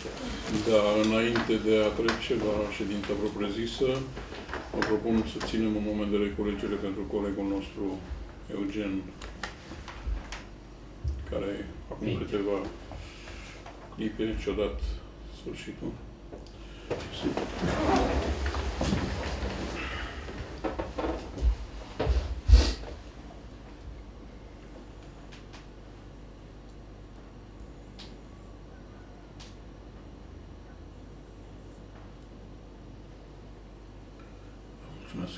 Da, înainte de a trece la ședința propriu-zisă, mă propun să ținem un moment de reculegere pentru colegul nostru, Eugen, care acum câteva clipe și-a dat sfârșitul. Mulțumesc.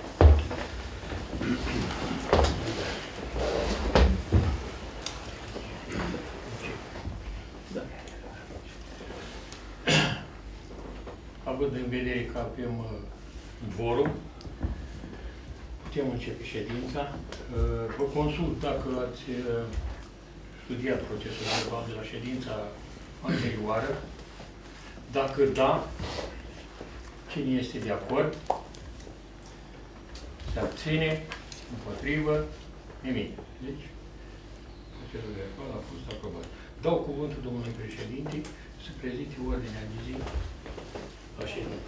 Da. Având în vedere că avem vorum, putem începe ședința. Vă consult dacă ați studiat procesul verbal de la ședința anterioară. Dacă da, cine este de acord? Se abține, împotrivă, nimic. Deci, procesul verbal a fost aprobat. Dau cuvântul domnului președinte să prezinte ordinea de zi la ședință.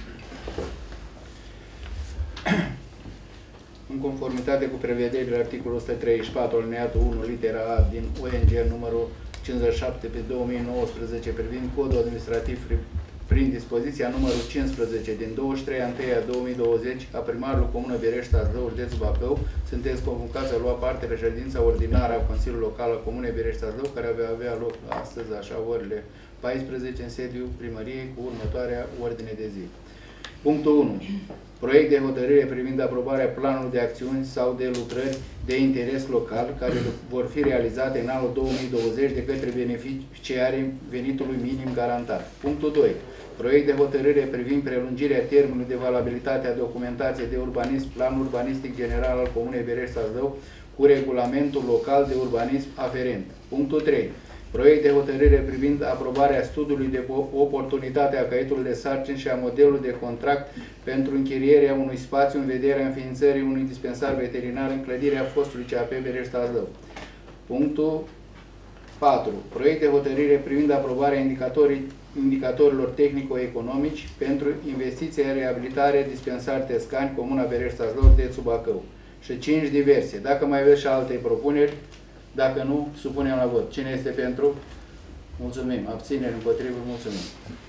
În conformitate cu prevederile articolul 134, alineatul 1, litera A din UNG numărul 57 pe 2019 privind codul administrativ prin dispoziția numărul 15 din 23/1/2020 a primarului Comună Berești-Tazlău, județul Bacău, sunteți convocați să lua parte la ședința ordinară a Consiliului Local al Comunei Berești-Tazlău, care va avea loc astăzi, așa, orele 14, în sediul primăriei, cu următoarea ordine de zi. Punctul 1. Proiect de hotărâre privind aprobarea planului de acțiuni sau de lucrări de interes local care vor fi realizate în anul 2020 de către beneficiarii venitului minim garantat. Punctul 2. Proiect de hotărâre privind prelungirea termenului de valabilitate a documentației de urbanism, plan urbanistic general al Comunei Berești-Tazlău cu regulamentul local de urbanism aferent. Punctul 3. Proiect de hotărâre privind aprobarea studiului de oportunitate a caietului de sarcini și a modelului de contract pentru închirierea unui spațiu în vederea înființării unui dispensar veterinar în clădirea fostului CAP Berești-Tazlău. Punctul 4. Proiect de hotărâre privind aprobarea indicatorilor tehnico-economici pentru investiția, reabilitare, dispensar Tescani, Comuna Berești-Tazlău, județul Bacău. Și 5 diverse. Dacă mai aveți și alte propuneri, dacă nu, supunem la vot. Cine este pentru? Mulțumim. Abțineri, împotrivă, mulțumim.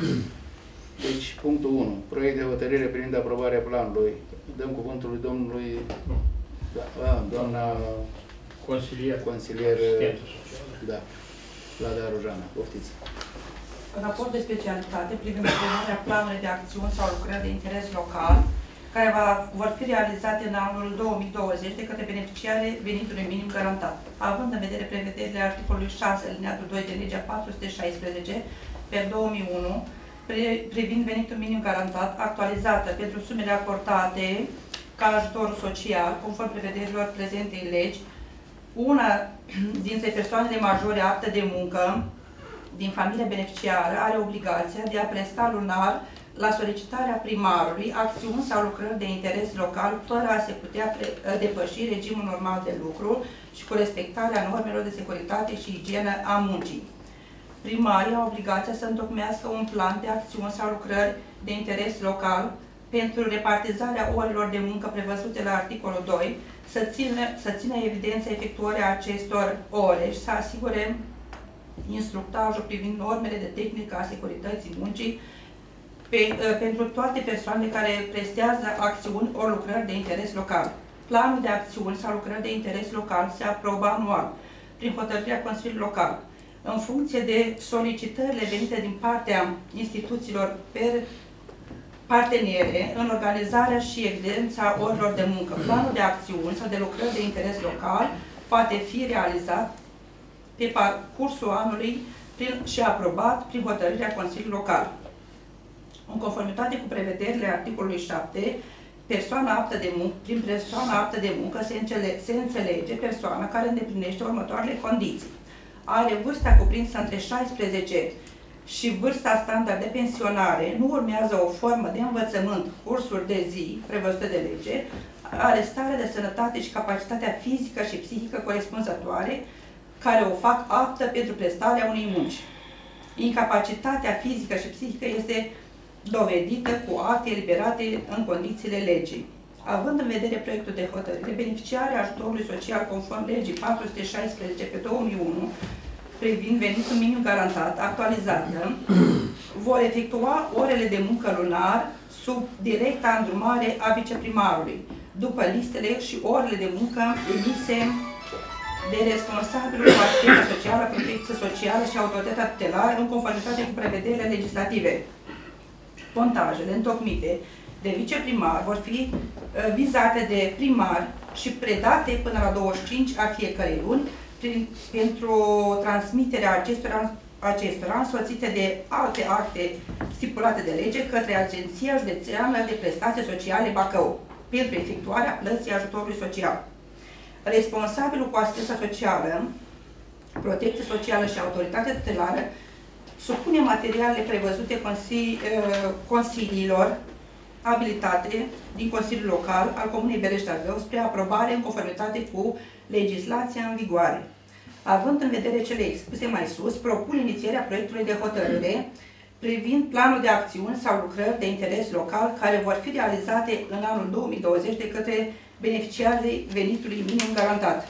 Deci, punctul 1. Proiect de hotărâre privind aprobarea planului. Dăm cuvântul lui domnului... doamna... Consilier... Da. Lada Rojana. Poftiți. Raport de specialitate privind aprobarea planului de acțiuni sau lucrări de interes local care vor fi realizate în anul 2020 de către beneficiarii venitului minim garantat, având în vedere prevederile articolului 6, alineatul 2 din legea 416 pe 2001, privind venitul minim garantat, actualizată pentru sumele acordate ca ajutor social, conform prevederilor prezentei legi. Una dintre persoanele majore apte de muncă din familia beneficiară are obligația de a presta lunar la solicitarea primarului acțiuni sau lucrări de interes local fără a se putea depăși regimul normal de lucru și cu respectarea normelor de securitate și igienă a muncii. Primarii au obligația să întocmească un plan de acțiuni sau lucrări de interes local pentru repartizarea orelor de muncă prevăzute la articolul 2, să țină evidența efectuării acestor ore și să asigure instructajul privind normele de tehnică a securității muncii pentru toate persoanele care prestează acțiuni ori lucrări de interes local. Planul de acțiuni sau lucrări de interes local se aprobă anual prin hotărârea Consiliului Local, în funcție de solicitările venite din partea instituțiilor partenere în organizarea și evidența orilor de muncă. Planul de acțiuni sau de lucrări de interes local poate fi realizat pe parcursul anului și aprobat prin hotărârea Consiliului Local. În conformitate cu prevederile articolului 7, prin persoana aptă de muncă se înțelege persoana care îndeplinește următoarele condiții. Are vârsta cuprinsă între 16 și vârsta standard de pensionare, nu urmează o formă de învățământ, cursuri de zi prevăzute de lege, are starea de sănătate și capacitatea fizică și psihică corespunzătoare, care o fac aptă pentru prestarea unei munci. incapacitatea fizică și psihică este dovedită cu acte eliberate în condițiile legii. Având în vedere proiectul de hotărâre, beneficiarii ajutorului social conform legii 416 pe 2001 privind venitul minim garantat, actualizată, vor efectua orele de muncă lunar sub directa îndrumare a viceprimarului, după listele și orele de muncă emise de responsabilul cu asistență socială, protecție socială și autoritatea tutelară în conformitate cu prevederile legislative. Contajele întocmite de viceprimar vor fi vizate de primar și predate până la 25 a fiecărei luni pentru transmiterea acestora însoțite de alte acte stipulate de lege către Agenția Județeană de Prestații Sociale Bacău pentru efectuarea plății ajutorului social. Responsabilul cu asistența socială, protecție socială și autoritatea tutelară supune materialele prevăzute consiliilor abilitate din Consiliul Local al Comunei Bereș-Targău spre aprobare în conformitate cu legislația în vigoare. Având în vedere cele expuse mai sus, propun inițierea proiectului de hotărâre privind planul de acțiuni sau lucrări de interes local care vor fi realizate în anul 2020 de către beneficiarii venitului minim garantat.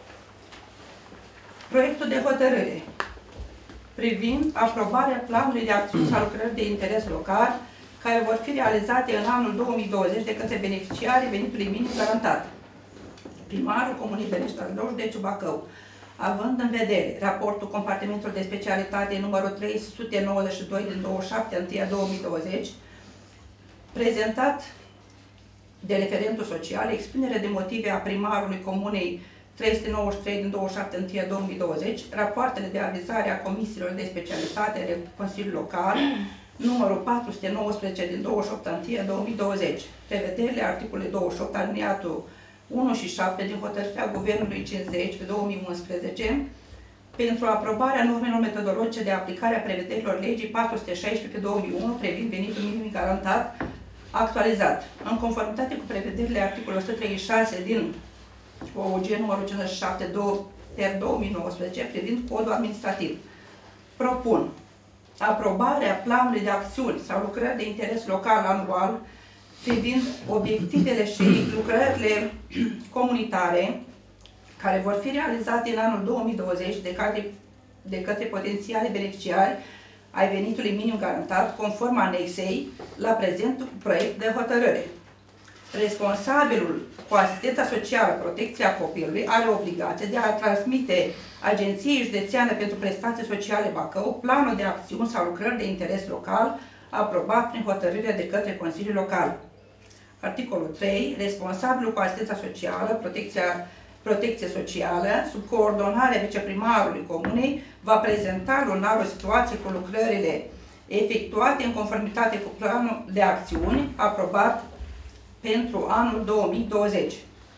Proiectul de hotărâre privind aprobarea planului de acțiuni sau lucrări de interes local care vor fi realizate în anul 2020 de către beneficiarii venitului minim garantat. Primarul Comunei Bereș-Targău, județul Bacău, având în vedere raportul compartimentului de specialitate numărul 392 din 27/1/2020, prezentat de referentul social, expunere de motive a primarului Comunei 393 din 27/1/2020, rapoartele de avizare a comisiilor de specialitate ale Consiliului Local, numărul 419 din 28/1/2020, prevederile articolului 28 aliniatul 1 și 7 din hotărârea Guvernului 50 pe 2011 pentru aprobarea normelor metodologice de aplicare a prevederilor legii 416 pe 2001 privind venitul minim garantat actualizat, în conformitate cu prevederile articolului 136 din OUG numărul 57 per 2019 privind codul administrativ. Propun aprobarea planului de acțiuni sau lucrări de interes local anual privind obiectivele și lucrările comunitare care vor fi realizate în anul 2020 de către potențiale beneficiari ai venitului minim garantat, conform anexei la prezentul proiect de hotărâre. Responsabilul cu asistența socială, protecția copilului, are obligația de a transmite Agenției Județeană pentru Prestații Sociale Bacău planul de acțiuni sau lucrări de interes local aprobat prin hotărâre de către Consiliul Local. Articolul 3. Responsabilul cu asistența socială, protecție socială, sub coordonarea viceprimarului Comunei, va prezenta lunar o situație cu lucrările efectuate în conformitate cu planul de acțiuni aprobat pentru anul 2020.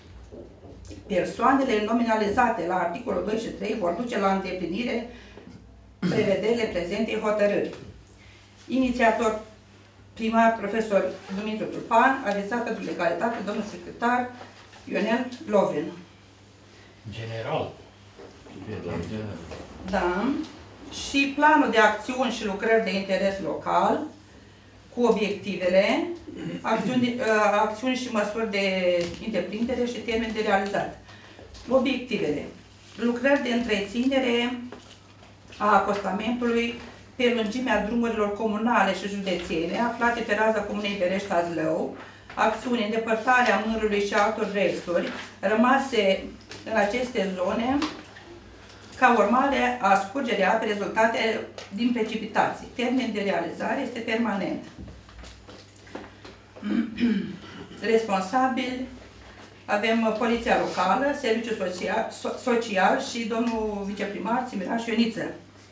Persoanele nominalizate la articolul 2 și 3 vor duce la îndeplinire prevederile prezentei hotărâri. Inițiator primar profesor Dumitru Turpan, avizat pentru legalitate domnul secretar Ionel Lovin. General. Da. Și planul de acțiuni și lucrări de interes local cu obiectivele, acțiuni și măsuri de întreprindere și termeni de realizat. Obiectivele. Lucrări de întreținere a acostamentului pe lungimea drumurilor comunale și județene aflate pe raza Comunei Bereș-Tazlău, acțiuni, îndepărtarea mărului și altor resturi rămase în aceste zone ca urmare a scurgerii apei rezultate din precipitații. Termenul de realizare este permanent. Responsabil avem Poliția Locală, Serviciul Social și domnul viceprimar Țimiraș Ioniță.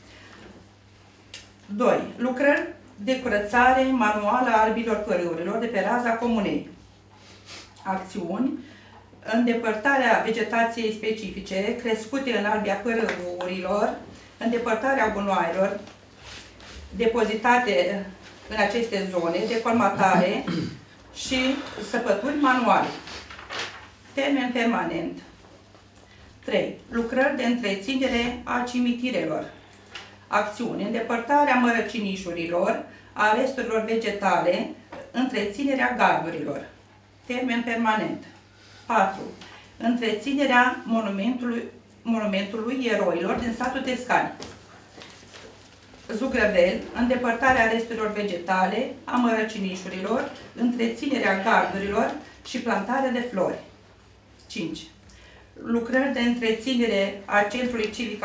2. Lucrări de curățare manuală a arbilor părâurilor de pe raza comunei. Acțiuni. Îndepărtarea vegetației specifice crescute în albia părâurilor, îndepărtarea gunoaielor depozitate în aceste zone, decolmatare și săpături manuale. Termen permanent. 3. Lucrări de întreținere a cimitirelor. Acțiune. Îndepărtarea mărăcinișurilor, a resturilor vegetale, întreținerea gardurilor. Termen permanent. 4. Întreținerea monumentului eroilor din satul Tescani. Zugrăvel, îndepărtarea resturilor vegetale, a mărăcinișurilor, întreținerea gardurilor și plantarea de flori. 5. Lucrări de întreținere a centrului civic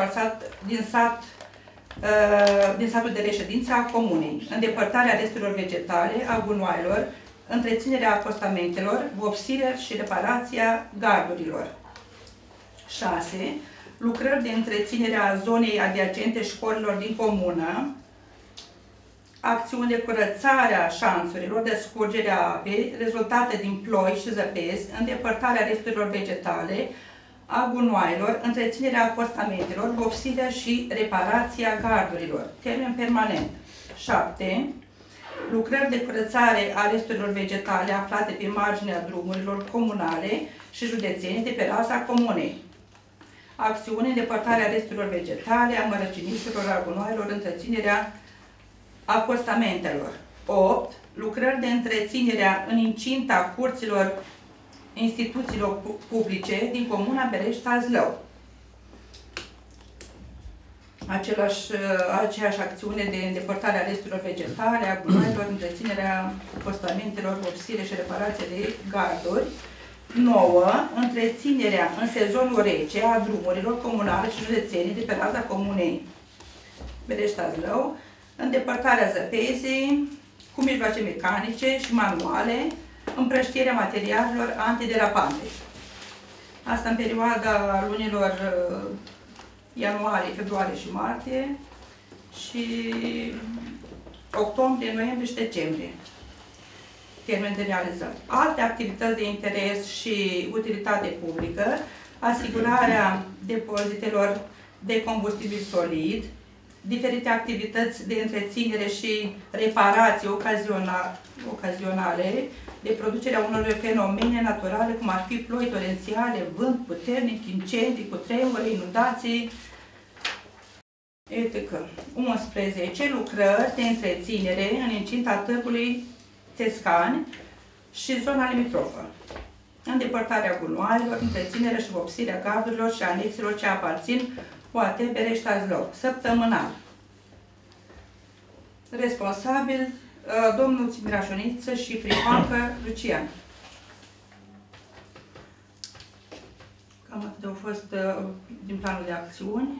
din satul de reședință a comunei, îndepărtarea resturilor vegetale, a gunoaielor, întreținerea apostamentelor, vopsirea și reparația gardurilor. 6. Lucrări de întreținere a zonei adiacente școlilor din comună, acțiuni de curățare a șanțurilor de scurgere a apei rezultate din ploi și zăpezi, îndepărtarea resturilor vegetale, a gunoaielor, întreținerea apostamentelor, vopsirea și reparația gardurilor. Termen permanent. 7. Lucrări de curățare a resturilor vegetale aflate pe marginea drumurilor comunale și județene de pe raza comunei. Acțiune, îndepărtarea resturilor vegetale, a mărăcinișurilor, a gunoaielor, întreținerea apostamentelor. 8. Lucrări de întreținere în incinta curților instituțiilor publice din comuna Berești-Tazlău. Aceeași acțiune de îndepărtare a resturilor vegetale, a gunoaielor, întreținerea apostamentelor, vopsire și reparație de garduri. 9. Întreținerea în sezonul rece a drumurilor comunale și județene de pe raza comunei Berești-Tazlău, îndepărtarea zăpezii cu mijloace mecanice și manuale, împrăștierea materialelor antiderapante. Asta în perioada lunilor ianuarie, februarie și martie și octombrie, noiembrie și decembrie. Termen de realizare. Alte activități de interes și utilitate publică, asigurarea depozitelor de combustibil solid, diferite activități de întreținere și reparații ocazionale, de producerea unor fenomene naturale, cum ar fi ploi torențiale, vânt puternic, incendii, cutremure, inundații, etc. 11. Lucrări de întreținere în incinta târgului Tescani și zona limitrofă. Îndepărtarea gunoaielor, întreținerea și vopsirea gardurilor și anexelor ce aparțin OAT Berești-Tazlău. Săptămânal. Responsabil domnul Țimirașoniță și Fricoancă Lucian. Cam atât au fost din planul de acțiuni.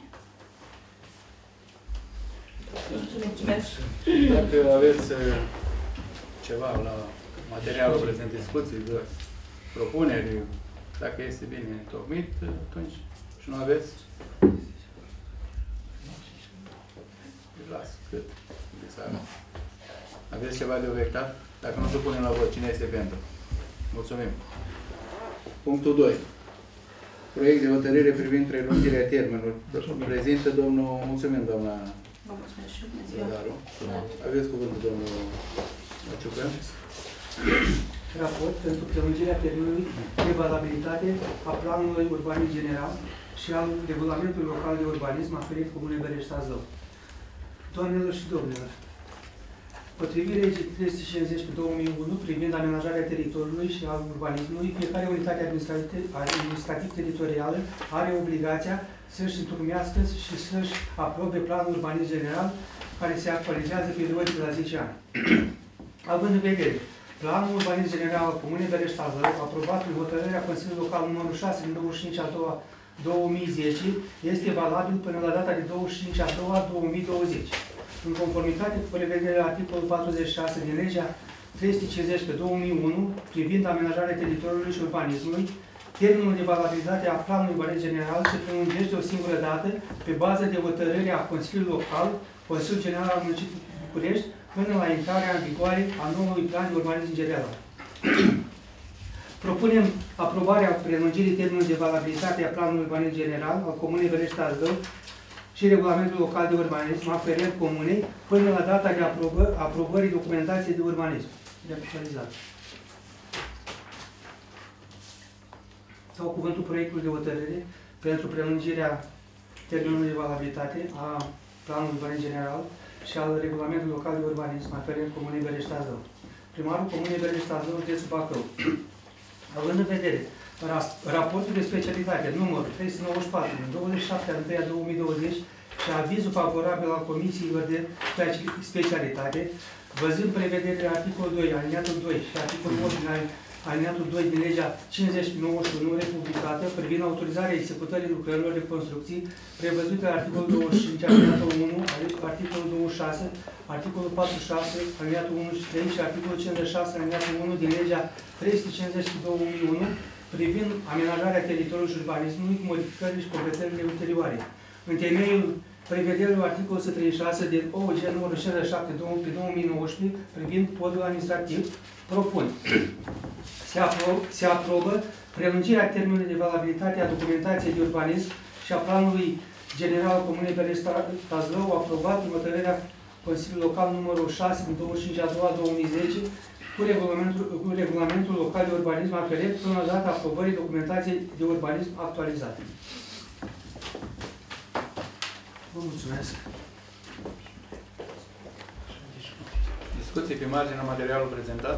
Mulțumesc. Dacă aveți ceva la materialul prezent discuții, de propuneri, dacă este bine întocmit, atunci și nu aveți, las cât de seara. Aveți ceva de obiectat? Dacă nu se punem la vot, cine este pentru? Mulțumim. Punctul 2. Proiect de hotărâre privind prelungirea termenului. Prezintă domnul, mulțumim doamna Zădaru. Aveți cuvântul domnul Maciucă. Raport pentru prelungirea termenului de valabilitate a planului urbanism general și al regulamentului local de urbanism aferent Comunei Berești-Tazlău. Doamnelor și domnilor, potrivit legii 350 pe 2001 privind amenajarea teritoriului și al urbanismului, fiecare unitate administrativ-teritorială are obligația să-și întocmească și să-și aprobe planul urbanism general care se actualizează periodic la 10 ani. Având în vedere planul urbanism general al Comunei Berești-Tazlău, aprobat prin hotărârea Consiliului Local numărul 6 din 25/2/2010, este valabil până la data de 25/2/2020. În conformitate cu prevederile articolul 46 din legea 350 pe 2001 privind amenajarea teritoriului și urbanismului, termenul de valabilitate a planului urbanism general se prelungește o singură dată pe bază de hotărâre a Consiliului Local, Consiliul General al Municipiului București, până la intrarea în vigoare a noului plan de urbanism general. Propunem aprobarea prelungirii termenului de valabilitate a planului urbanism general al Comunei Berești-Tazlău și regulamentul local de urbanism aferent comunei până la data de aprobării documentației de urbanism de actualizare. Dau cuvântul proiectului de hotărâre pentru prelungirea termenului de valabilitate a planul urbanism general și al regulamentului local de urbanism aferent Comunei Bereș-Tazlău. Primarul Comunei Bereș-Tazlău, județul Bacău, având în vedere raportul de specialitate numărul 394 din 27/1/2020 și avizul favorabil al comisiilor de specialitate, văzând prevederile articolul 2, aliniatul 2 și articolul 8 din aliniatul 2 din legea 50/91 republicată privind autorizarea executării lucrărilor de construcții prevăzute la articolul 25, aliniatul 1, articolul 26, articolul 46, aliniatul 1 și 3 și articolul 56, aliniatul 1 din legea 350/2001 privind amenajarea teritoriului și urbanismului cu modificările și completările ulterioare. În temeiul prevederilor articolul 136 din OUG numărul 67/2019 privind codul administrativ, propun se aprobă prelungirea termenului de valabilitate a documentației de urbanism și a planului general al Comunei Bereș-Tazlău, aprobat în hotărârea Consiliului Local numărul 6 din 25/2/2010 cu regulamentul local de urbanism aferent până la data aprobării documentației de urbanism actualizate. Vă mulțumesc. Discuții pe marginea materialului prezentat?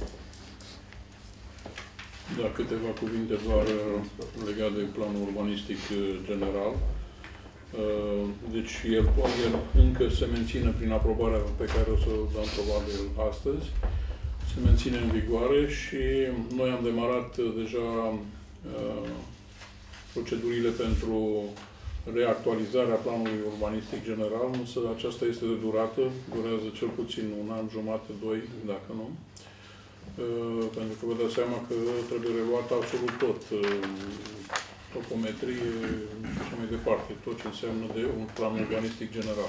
Da, câteva cuvinte doar legate de planul urbanistic general. Deci el încă se menține prin aprobarea pe care o să o dăm probabil astăzi. Se menține în vigoare și noi am demarat deja procedurile pentru reactualizarea planului urbanistic general, însă aceasta este de durată, durează cel puțin 1 an jumate, 2, dacă nu. Pentru că vă dați seama că trebuie reluat absolut tot, topometrie și așa mai departe, tot ce înseamnă de un plan urbanistic general.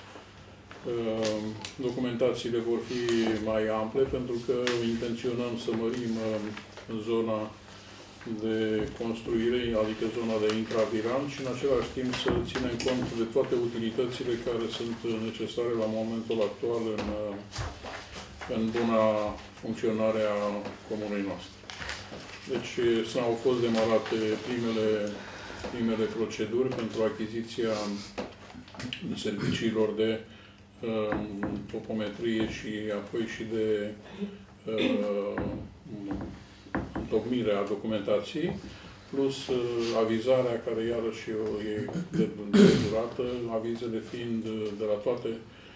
Documentațiile vor fi mai ample pentru că intenționăm să mărim zona de construire, adică zona de intraviran și în același timp să ținem cont de toate utilitățile care sunt necesare la momentul actual în buna funcționare a comunei noastre. Deci au fost demarate primele proceduri pentru achiziția serviciilor de topometrie și apoi și de întocmirea documentației, plus avizarea, care iarăși e de durată, avizele fiind de la toate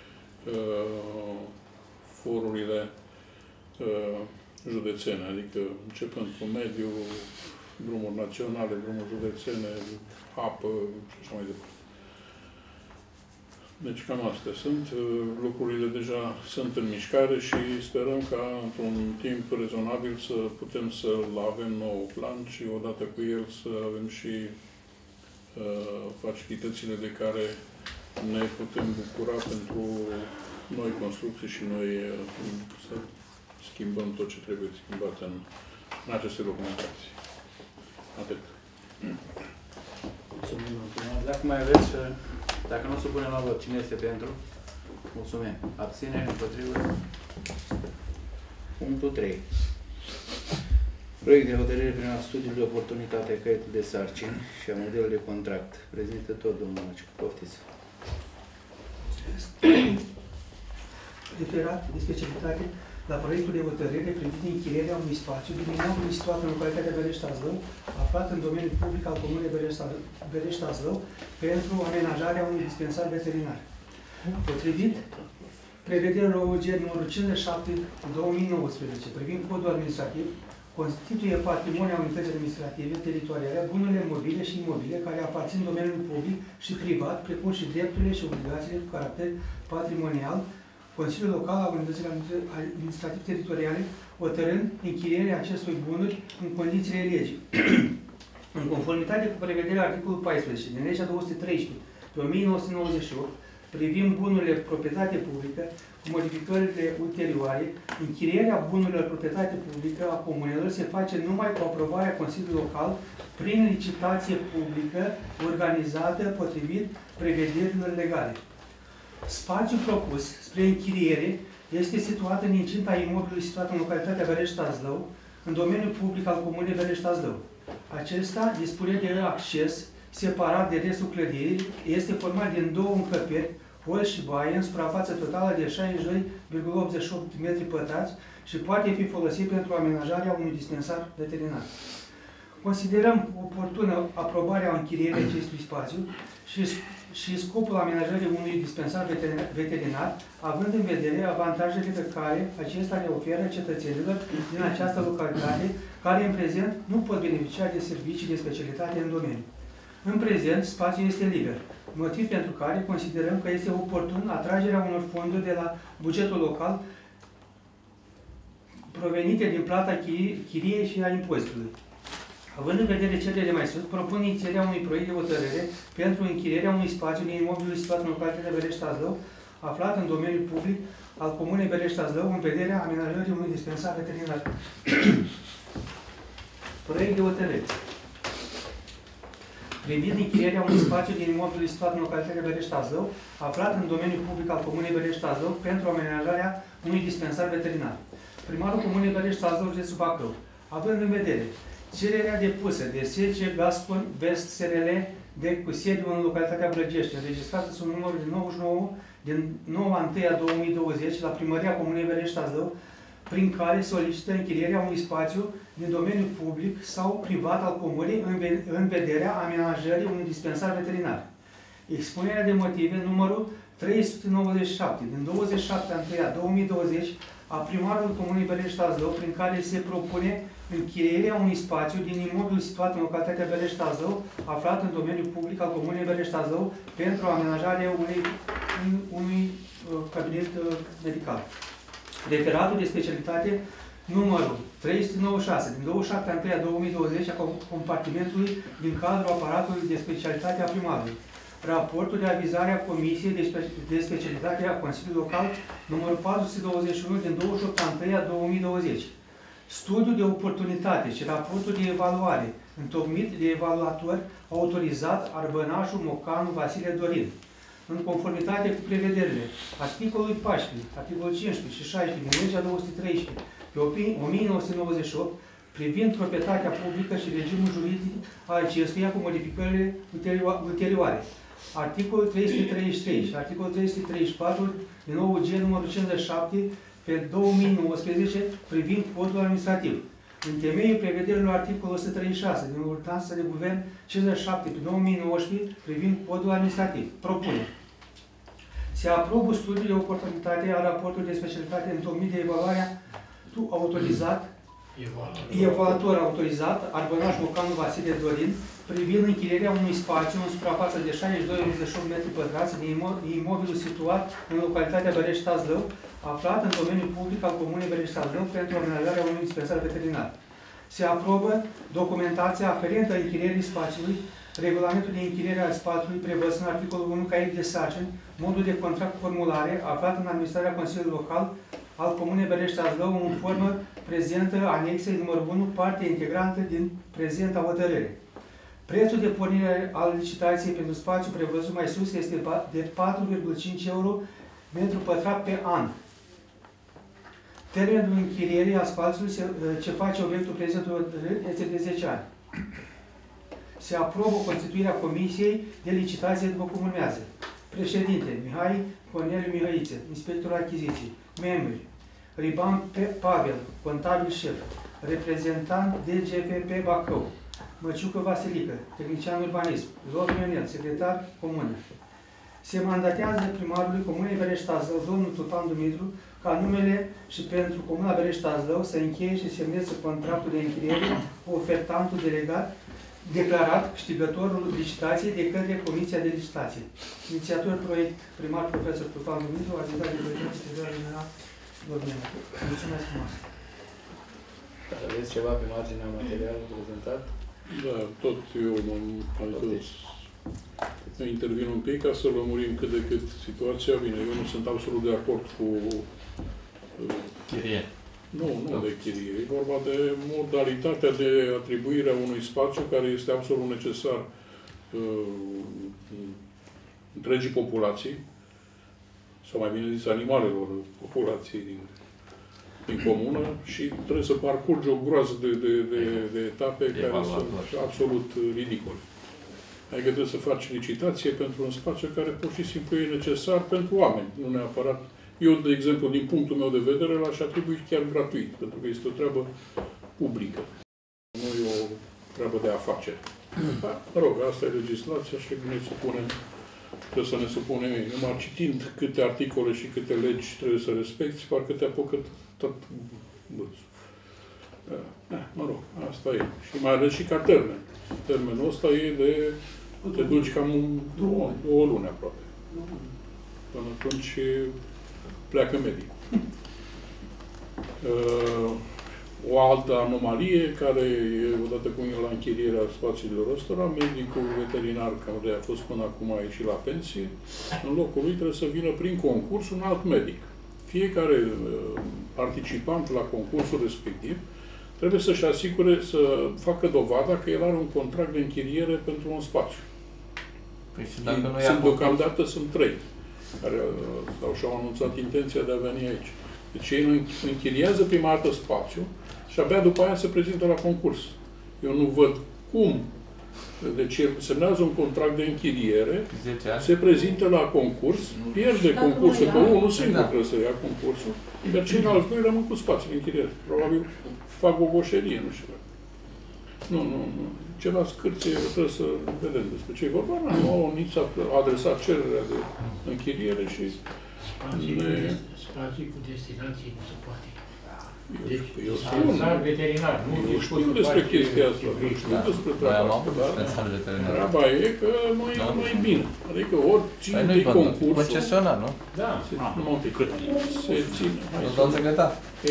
forurile județene, adică începând cu mediul, drumuri naționale, drumuri județene, apă și așa mai departe. Deci cam astea sunt. Lucrurile deja sunt în mișcare și sperăm ca într-un timp rezonabil să putem să-l avem nou plan și odată cu el să avem și facilitățile de care ne putem bucura pentru noi construcții și noi să schimbăm tot ce trebuie schimbat în aceste documentații. Atât. Mulțumim, mulțumim. Dacă mai aveți, dacă nu supunem la vot, cine este pentru? Mulțumim. Abține, împotrivă. Punctul 3. Proiect de hotărâre prin studiul de oportunitate a caietul de sarcini și a modelului de contract. Prezintă tot, domnul Maciu. Poftiți. Referat de specialitate la proiectul de hotărâre privind închirierea unui spațiu din imobile situat în localitatea Bereș-Tazlău, aflat în domeniul public al Comunei Bereș-Tazlău, pentru amenajarea unui dispensar veterinar. Potrivit prevederilor OUG numărul 57/2019 privind codul administrativ, constituie patrimoniul a unității administrative teritoriale, bunurile mobile și imobile care aparțin domeniului public și privat, precum și drepturile și obligațiile cu caracter patrimonial, Consiliul Local al Unităților Administrative Teritoriale, hotărând închirierea acestor bunuri în condițiile legii. În conformitate cu prevederea articolul 14 din legea 213/1998, privind bunurile proprietate publică, cu modificările ulterioare, închirierea bunurilor proprietate publică a comunelor se face numai cu aprobarea Consiliului Local prin licitație publică organizată potrivit prevederilor legale. Spațiul propus spre închiriere este situat în incinta imobilului situat în localitatea Bereș-Tazlău, în domeniul public al Comunei Bereș-Tazlău. Acesta dispune de acces separat de restul clădirii, este format din două încăperi hol și baie în suprafață totală de 62,88 metri pătrați și poate fi folosit pentru amenajarea unui dispensar veterinar. Considerăm oportună aprobarea închirierii acestui spațiu și scopul amenajării unui dispensar veterinar, având în vedere avantajele pe care acesta le oferă cetățenilor din această localitate, care în prezent nu pot beneficia de servicii de specialitate în domeniu. În prezent, spațiul este liber, motiv pentru care considerăm că este oportun atragerea unor fonduri de la bugetul local provenite din plata chiriei și a impozitului. Având în vedere cele de mai sus, propun inițierea unui proiect de hotărâre pentru închirierea unui spațiu din imobilul situat în localitatea Beleș-Tazlău, aflat în domeniul public al Comunei Beleș-Tazlău, în vederea amenajării unui dispensar veterinar. Proiect de hotărâre privind închirierea unui spațiu din imobilul situat în localitatea Beleș-Tazlău, aflat în domeniul public al Comunei Beleș-Tazlău, pentru amenajarea unui dispensar veterinar. Primarul Comunei Beleș-Tazlău, județul Bacău, având în vedere cererea depusă de SC Gascon Vest SRL cu sediu în localitatea Brăgești, înregistrată sub numărul 99 din 9/1/2020 la Primăria Comunei Beleș-Tazlău, prin care solicită închirierea unui spațiu din domeniul public sau privat al comunei în vederea amenajării unui dispensar veterinar. Expunerea de motive numărul 397 din 27/1/2020 a primarului Comunei Beleș-Tazlău, prin care se propune închirierea unui spațiu din imobilul situat în localitatea Beleș-Tazlău, aflat în domeniul public al Comunei Beleș-Tazlău, pentru amenajarea unui cabinet medical. Referatul de specialitate numărul 396 din 27/1/2020 a compartimentului din cadrul aparatului de specialitate a primarului. Raportul de avizare a Comisiei de Specialitate a Consiliului Local numărul 421 din 28/1/2020. Studiul de oportunitate și raportul de evaluare întocmit de evaluator autorizat Arbănașul Mocanu Vasile Dorin. În conformitate cu prevederile articolului 14, articolul 15 și 16 din legea 213 pe 1998 privind proprietatea publică și regimul juridic al acestuia cu modificările ulterioare. Articolul 333 și articolul 334 din OUG numărul 57 pe 2019 privind codul administrativ. În temeiul prevederilor articolul 136 din Ordonanța de Guvern 57 pe 2019 privind codul administrativ. Propune. Se aprobă studiul de oportunitate a raportului de specialitate întocmit de evaluarea autorizat, evaluator autorizat, Arbănaș Mocanu Vasile Dorin, privind închirierea unui spațiu în suprafață de 62,88 metri pătrați din imobilul situat în localitatea Beleș-Tazlău, aflat în domeniul public al Comunei Beleș-Tazlău pentru amenajarea unui dispensar veterinar. Se aprobă documentația aferentă închirierii spațiului, regulamentul de închiriere al spațiului prevăzut în articolul 1 caiet de sarcini, modul de contract formulare aflat în administrarea Consiliului Local al Comunei Beleș-Tazlău în formă prezentă anexei numărul 1, parte integrantă din prezenta hotărâre. Prețul de pornire al licitației pentru spațiu prevăzut mai sus este de 4,5 euro metru pătrat pe an. Termenul închirierii a spațiului ce face obiectul prezentului hotărâri este de 10 ani. Se aprobă constituirea Comisiei de licitație după cum urmează. Președinte, Mihai Corneliu Mihăiță, inspector achiziții. Membri, Riban Pavel, contabil șef. Reprezentant DGFP Bacău. Măciucă Vasilică, tehnician urbanism. Lor Ionel, secretar comună. Se mandatează primarului Comunei Beleș-Tazlău, domnul Tutan Dumitru, ca numele și pentru Comuna Beleș-Tazlău să încheie și semneze contractul de închiriere cu ofertantul declarat câștigătorul licitației de către Comisia de Licitație. Inițiator proiect primar profesor Tutan Dumitru, ajutat de Directorul Secretar General Dormena. Mulțumesc frumos! Aveți ceva pe marginea materialului prezentat? Da, tot eu intervin un pic ca să lămurim cât de cât situația. Bine, eu nu sunt absolut de acord cu chirie. Nu de chirie. E vorba de modalitatea de atribuire a unui spațiu care este absolut necesar întregii populații, sau mai bine zis animalelor populației din comună, și trebuie să parcurgi o groază de etape care sunt absolut ridicole. Adică trebuie să faci licitație pentru un spațiu care pur și simplu e necesar pentru oameni, nu neapărat. Eu, de exemplu, din punctul meu de vedere, l-aș atribui chiar gratuit, pentru că este o treabă publică. Nu e o treabă de afaceri. Da, mă rog, asta e legislația și trebuie să ne supunem ei. Numai citind câte articole și câte legi trebuie să respecti, parcă te apucă tot bățul. Mă rog, asta e. Și mai ales și ca termen. Termenul ăsta e de... te duci cam două luni aproape. Până atunci pleacă medicul. O altă anomalie, care e odată cu la închirierea spațiilor ăstora, medicul veterinar, care a fost până acum a ieșit la pensie, în locul lui trebuie să vină prin concurs un alt medic. Fiecare participant la concursul respectiv trebuie să-și asigure, să facă dovada că el are un contract de închiriere pentru un spațiu. Păi și dacă nu deocamdată sunt 3 care și-au anunțat intenția de a veni aici. Deci ei închiriază prima dată spațiu și abia după aia se prezintă la concurs. Eu nu văd cum. Deci el semnează un contract de închiriere, se prezintă la concurs, pierde concursul, că unul singur trebuie să ia concursul, iar ceilalți doi rămân cu spațiul de închiriere. Probabil fac o goșerie, nu știu. Nu. Ceva scârție, trebuie să vedem despre ce e vorba. Nici s-a adresat cererea de închiriere și... Spații cu destinații nu se poate. Deci, eu veterinar, nu știu despre chestia asta, știu despre treaba asta, dar treaba e că nu e mai bine. Adică ori ține de concursul... Concesionar, nu? Da. Numai un pic. Se ține. Domnul secretar.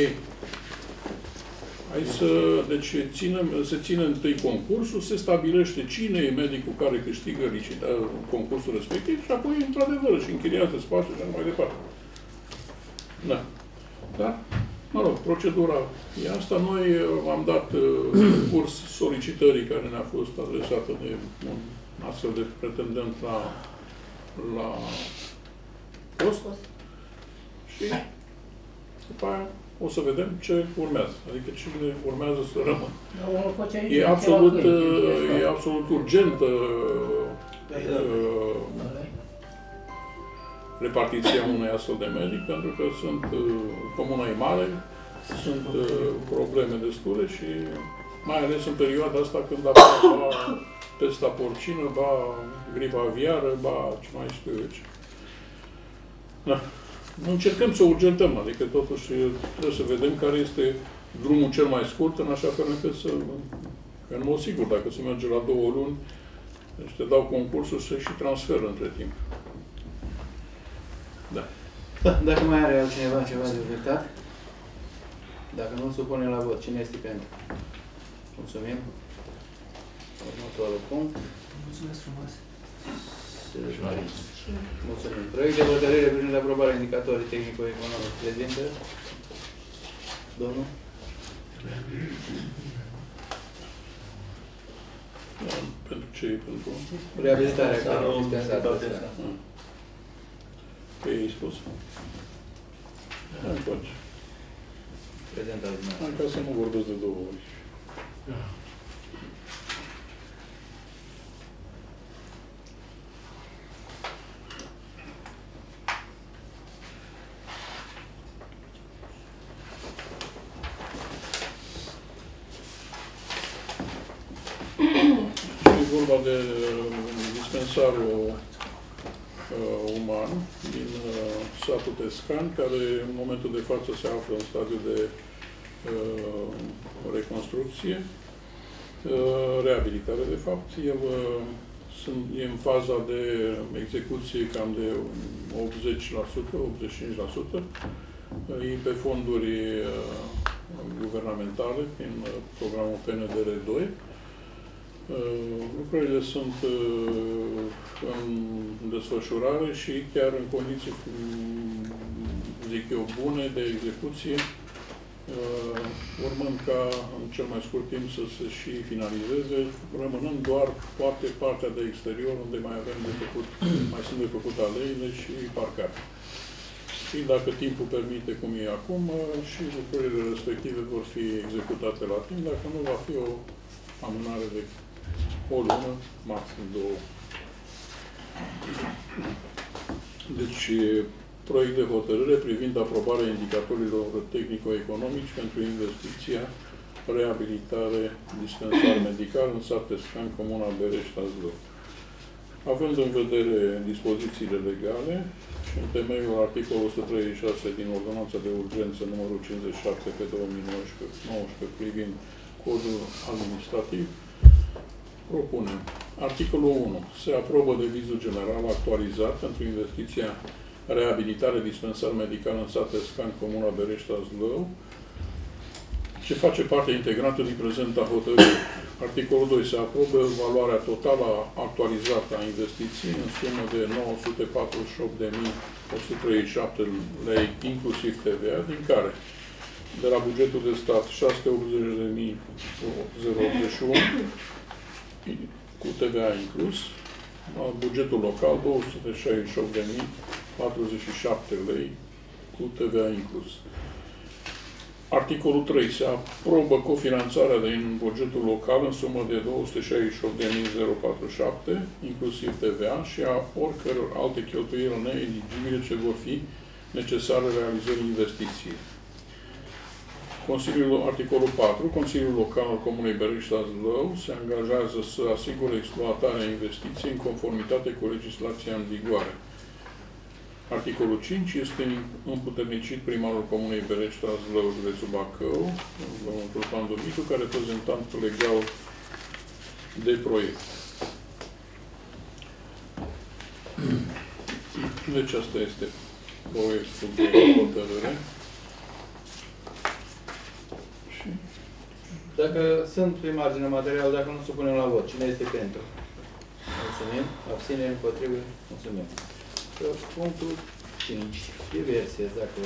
Deci se ține întâi concursul, se stabilește cine e medicul care câștigă concursul respectiv și apoi, într-adevăr, și închiriază spațiul și așa mai departe. Da. Dar, mă rog, procedura e asta. Noi am dat curs solicitării care ne-a fost adresată de un astfel de pretendent la post și după aia o să vedem ce urmează. Adică cine urmează să rămână. E absolut urgentă repartiția unui astfel de medic, pentru că comuna e mare, sunt probleme destule și mai ales în perioada asta când apare pesta porcină, ba gripa aviară, ba ce mai știu eu ce. Da. Încercăm să urgentăm, adică totuși trebuie să vedem care este drumul cel mai scurt, în așa fel încât să... Că în mod sigur, dacă se merge la 2 luni, deci te dau concursul să și transferă între timp. Da. Dacă mai are altcineva ceva de obiectat, dacă nu, supunem la vot. Cine este pentru? Mulțumim. Următorul punct. Mulțumesc frumos. Mulțumim. Proiect de hotărâre privind aprobarea indicatorii tehnico-economici. Prezintă. Domnul? Pentru ce e? Pentru... Reabilitarea care nu este în satul. Că ei spus. Hai, faci. Prezentați dumneavoastră. Hai ca să nu vorbesc de 2 ori. E vorba de dispensarul uman din satul Tescan, care în momentul de față se află în stadiu de reconstrucție, reabilitare de fapt. El e în faza de execuție cam de 80%, 85%, e pe fonduri guvernamentale, prin programul PNDR2. Lucrurile sunt în desfășurare și chiar în condiții, zic eu, bune de execuție, urmând ca în cel mai scurt timp să se și finalizeze, rămânând doar poate partea de exterior, unde mai avem de făcut, mai sunt de făcut aleile și parcare. Și dacă timpul permite cum e acum, și lucrurile respective vor fi executate la timp, dacă nu va fi o amânare de o lună, maxim 2. Deci, proiect de hotărâre privind aprobarea indicatorilor tehnico-economici pentru investiția, reabilitare, dispensar medical în sat Tescan, Comuna Berești-Azlău. Având în vedere dispozițiile legale și în temeiul articolul 136 din Ordonanța de Urgență numărul 57 pe 2019 privind codul administrativ, propunem. Articolul 1. Se aprobă devizul general actualizat pentru investiția reabilitare dispensar medical în sat Tescan, Comuna Berești-Azlău, ce face parte integrantă din prezenta hotărâre. Articolul 2. Se aprobă valoarea totală actualizată a investiției în sumă de 948.137 lei, inclusiv TVA, din care de la bugetul de stat 680.081 cu TVA inclus, la bugetul local 268.047 lei cu TVA inclus. Articolul 3. Se aprobă cofinanțarea din bugetul local în sumă de 268.047, inclusiv TVA, și a oricăror alte cheltuieli neeligibile ce vor fi necesare realizării investiției. Articolul 4. Consiliul Local al Comunei Berești-Azlău se angajează să asigure exploatarea investiției în conformitate cu legislația în vigoare. Articolul 5. Este împuternicit primarul Comunei Berești-Azlău, județul Bacău, domnul Tulpan Dumitru, ca reprezentant legal de proiect. Deci asta este proiectul de hotărâre. Dacă sunt pe marginea materială, dacă nu supunem la vot, cine este pentru? Mulțumim. Abținem, împotrivă? Mulțumim. Punctul 5. Diverse, dacă...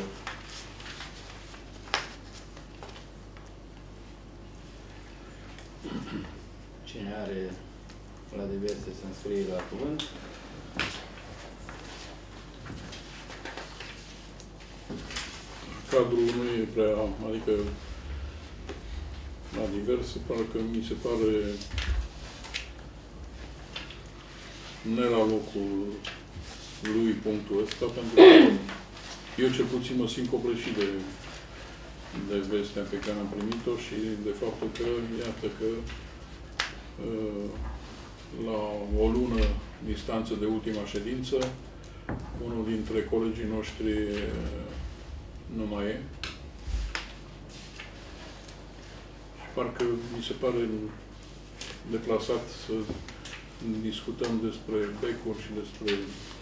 Cine are la diverse să înscrie la cuvânt. Cadrul nu e prea, adică la diverse, parcă mi se pare ne la locul lui punctul ăsta, pentru că eu cel puțin mă simt copleșit de vestea pe care am primit-o și de faptul că, iată că la o lună distanță de ultima ședință, unul dintre colegii noștri nu mai e. Și parcă mi se pare deplasat să discutăm despre becuri și despre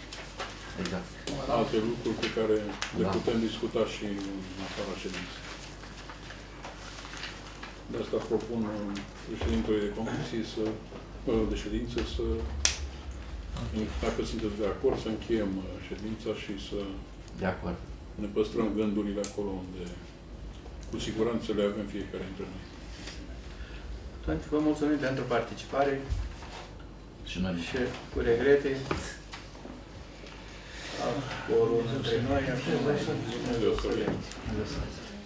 alte lucruri pe care le putem discuta și în afara ședinței. De asta propun președintului de comisie de ședință să, dacă sunteți de acord, să încheiem ședința și să ne păstrăm gândurile acolo unde cu siguranță le avem fiecare dintre noi. Atunci vă mulțumim pentru participare și noi. Și cu regrete. Cu o lună între noi, acum mai